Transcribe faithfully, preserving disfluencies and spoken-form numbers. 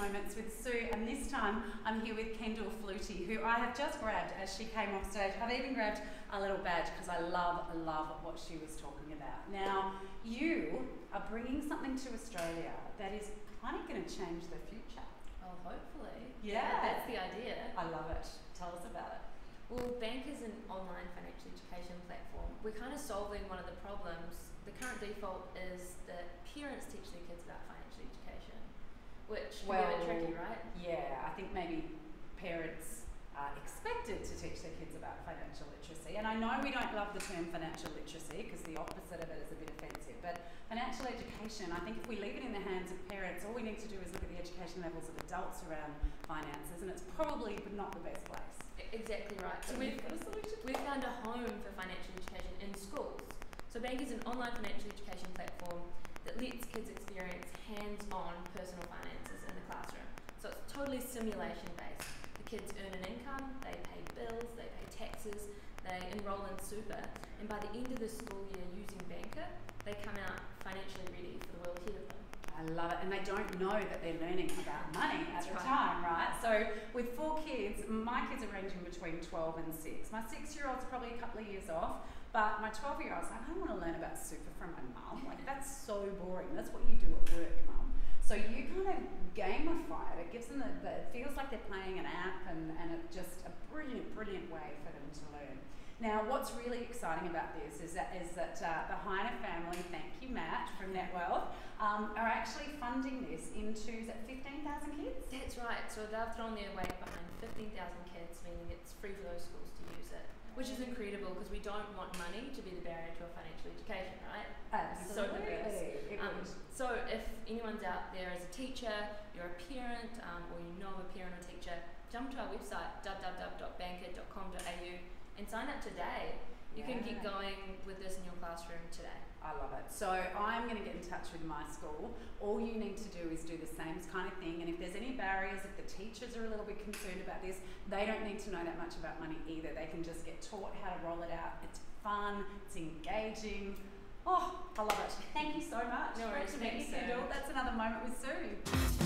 Moments with Sue, and this time I'm here with Kendall Flutey, who I have just grabbed as she came off stage. I've even grabbed a little badge because I love, love what she was talking about. Now, you are bringing something to Australia that is kind of going to change the future. Oh, hopefully. Yeah. yeah. That's the idea. I love it. Tell us about it. Well, Banqer is an online financial education platform. We're kind of solving one of the problems. The current default is that parents teach their kids about financial education, which can well, be a bit tricky, right? Yeah, I think maybe parents are expected to teach their kids about financial literacy. And I know we don't love the term financial literacy because the opposite of it is a bit offensive, but financial education, I think if we leave it in the hands of parents, all we need to do is look at the education levels of adults around finances, and it's probably not the best place. Exactly right. So But we've, got a solution? we've found a home for financial education in schools. So Banqer is an online financial education platform that lets kids experience hands-on personal finances in the classroom. So it's totally simulation-based. The kids earn an income, they pay bills, they pay taxes, they enroll in super, and by the end of the school year using Banqer, they come out financially ready for the world ahead of them. I love it, and they don't know that they're learning about money at That's the right. time, right? So with four kids, my kids are ranging between twelve and six. My six-year-old's probably a couple of years off, but my twelve-year-old's like, I don't want to learn about super from my mum. Like, that's so boring. That's what you do at work, mum. So you kind of gamify it. It gives them the, the it feels like they're playing an app, and, and it's just a brilliant, brilliant way for them to learn. Now, what's really exciting about this is that is that uh, the Heiner family, thank you, Matt from NetWealth, um, are actually funding this into, is it fifteen thousand kids? That's right. So they've thrown their weight behind fifteen thousand kids, meaning it's free for those schools to use it, which is incredible because we don't want money to be the barrier to a financial education, right? Absolutely. So, um, so if anyone's out there as a teacher, you're a parent, um, or you know a parent or teacher, jump to our website, w w w dot banqer dot com dot a u, and sign up today. You Yeah. can get going with this in your classroom today. I love it. So I'm going to get in touch with my school. All you need to do is do the same kind of thing. And if there's any barriers, if the teachers are a little bit concerned about this, they don't need to know that much about money either. They can just get taught how to roll it out. It's fun. It's engaging. Oh, I love it. Thank you so much. No worries. Great to meet you, Thanks, Sue. Kendall. That's another moment with Sue.